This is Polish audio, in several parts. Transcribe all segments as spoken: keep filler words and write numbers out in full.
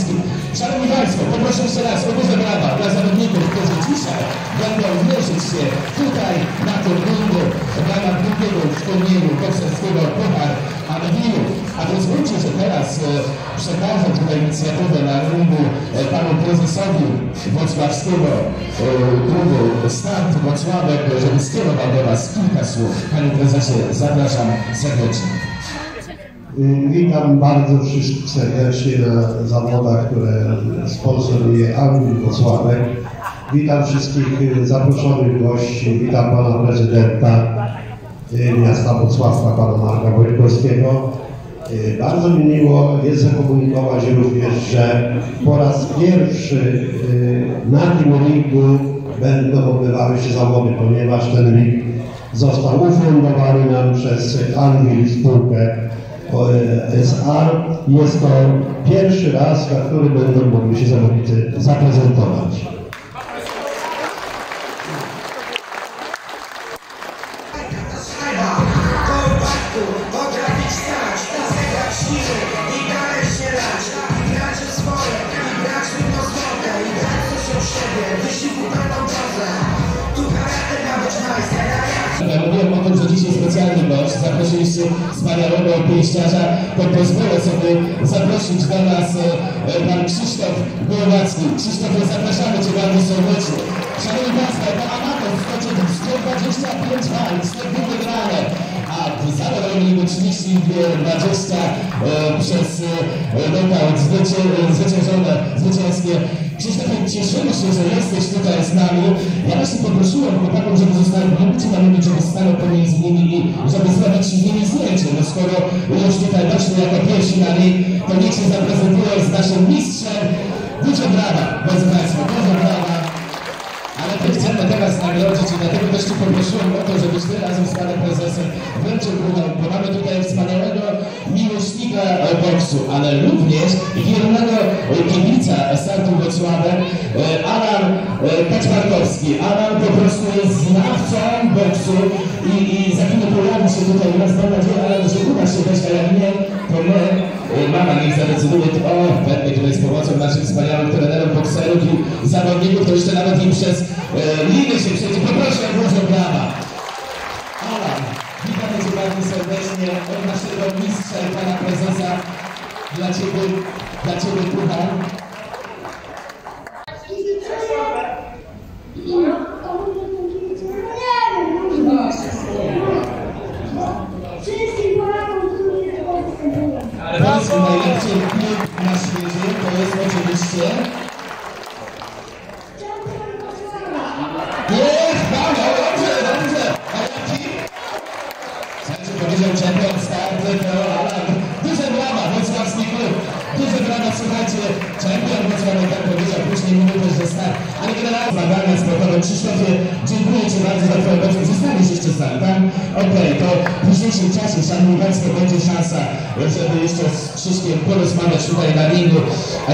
wszystkim. Szanowni Państwo, poproszę jeszcze raz o duże brawa dla zawodników, którzy dzisiaj będą mierzyć się tutaj na turnieju w ramach drugiego w turnieju bokserskiego Puchar Anwilów. A pozwólcie, że teraz e, przekażę tutaj inicjatywę na ringu e, panu prezesowi włocławskiego e, klubu Start Włocławek, żeby skierował do Was kilka słów. Panie prezesie, zapraszam serdecznie. Witam bardzo wszystkich serdecznie na zawodach, które sponsoruje Anwil Włocławek. Witam wszystkich zaproszonych gości, witam pana prezydenta miasta Włocławka, pana Marka Wojtkowskiego. Bardzo mi miło jest zakomunikować również, że po raz pierwszy na tym ringu będą odbywały się zawody, ponieważ ten ring został ufundowany nam przez Anwil spółkę S A. Jest to pierwszy raz, na który będą mogli się zawodnicy zaprezentować. Mówiłem o tym, że dzisiaj specjalny gość, zaprosiliście wspaniałego pięściarza, to pozwolę sobie zaprosić do nas e, pan Krzysztof Głowacki. Krzysztofie, zapraszamy Cię bardzo serdecznie. Szanowni Państwo, to amator wchodzi w sto dwadzieścia pięć walk, sto dwa wygrane, a zadowoleni trzydzieści dwadzieścia e, przez e, knockout zwycię, zwyciężone, zwycięskie. Krzysztofie, cieszymy się, że jesteś tutaj z nami. Ja właśnie poprosiłem chłopakom, żeby zostali minuty na minut, żeby stanął pomiędzy nimi i żeby zrobić z nimi zdjęcie. No skoro już tutaj doszli jako pierwsi na niej, to niech się zaprezentują z naszym mistrzem. Duże brawa, drodzy Państwo, duże brawa. Ale my chcemy teraz nagrodzić i dlatego też Cię poprosiłem o to, żebyś Ty razem z Panem Prezesem wręczył górę, bo mamy tutaj wspaniałego miłośnika boksu, ale również wiernego kibica Startu Włocławek, Alan Kaczmarkowski. Alan po prostu jest znawcą boksu i, i za chwilę pojawi się tutaj u nas. Mam nadzieję, Alan, że uda się wejść, a jak nie, to my, mama niech zadecyduje, to o, pewnie tutaj z pomocą naszych wspaniałych trenerów, bokserów i zawodników, to jeszcze nawet im przez e, linię się przejdzie. Poproszę o dużo brawa. Alan, witamy Cię bardzo serdecznie od naszego mistrza i pana prezesa. Dla Ciebie, dla Ciebie puchar. Ale powiedzmy, najlepszy klub na świecie to jest oczywiście... Jest, brawo, dobrze, dobrze! A jaki? Słuchajcie, powiedział czempion Starty, to Alan. Duże brawa, wrocławski klub. Duże brawa, słuchajcie, czempion Wrocławek, tak powiedział, później mówił też, że start. Ale generalnie zmagania sportowe. Krzysztofie, dziękuję Ci bardzo za Twoją obecność. Zostaniesz jeszcze sam, tak? Okej, okay, to w późniejszym czasie, szanowni Państwo, będzie szansa, żeby jeszcze z Krzyszkiem porozmawiać tutaj na ringu. A...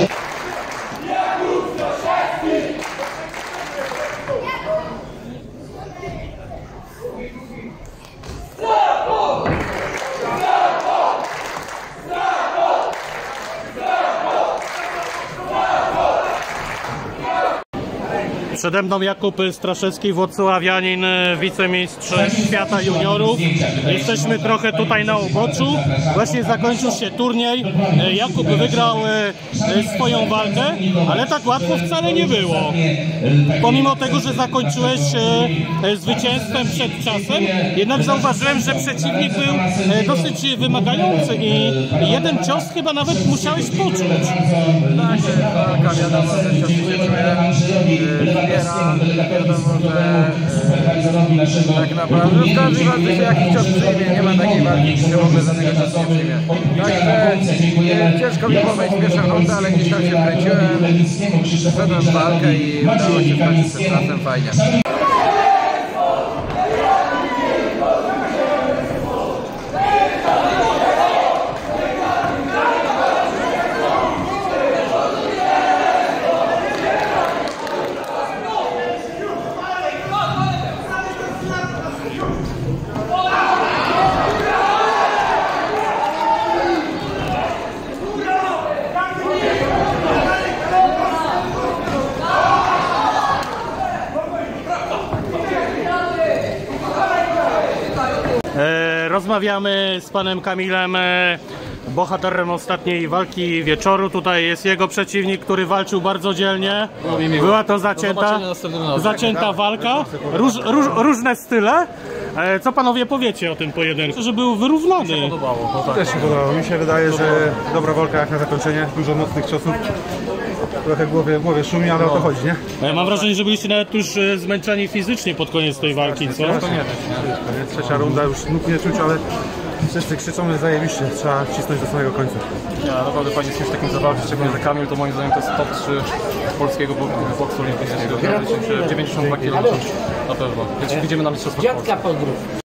Przede mną Jakub Straszewski, włocławianin, wicemistrz świata juniorów. Jesteśmy trochę tutaj na uboczu. Właśnie zakończył się turniej. Jakub wygrał swoją walkę, ale tak łatwo wcale nie było. Pomimo tego, że zakończyłeś zwycięstwem przed czasem, jednak zauważyłem, że przeciwnik był dosyć wymagający i jeden cios chyba nawet musiałeś poczuć. Tak, walka, wiadomo, że cios się czuje. Wiadomo, że tak naprawdę w każdej walce się jakiś cios przyjmie, nie ma takiej walki, że w ogóle żadnego ciosu nie przyjmie. Także ciężko mi było wejść w pierwszą rundę, ale gdzieś tam się wkręciłem, wszedłem w walkę i udało się skończyć z czasem fajnie. Rozmawiamy z panem Kamilem, e, bohaterem ostatniej walki wieczoru. Tutaj jest jego przeciwnik, który walczył bardzo dzielnie. Była to zacięta, zacięta walka, Róż, róż, różne style. E, co panowie powiecie o tym pojedynku? Że był wyrównany. Też się podobało. Mi się wydaje, że dobra walka jak na zakończenie, dużo mocnych ciosów. Trochę głowie, głowie szumi, ale o to chodzi, nie? Ja mam wrażenie, że byliście nawet już e, zmęczeni fizycznie pod koniec tej walki, co? To nie, trzecia runda, już nóg nie czuć, ale wszyscy krzyczą, że zajebiście, trzeba cisnąć do samego końca. Ja, naprawdę fajnie z kimś takim zawalczyć, szczególnie za Kamil, to moim zdaniem to jest top trzy polskiego boksu olimpijskiego. dziewięćdziesiąt dwa kilo, na pewno. Więc idziemy na mistrzostwa Polski.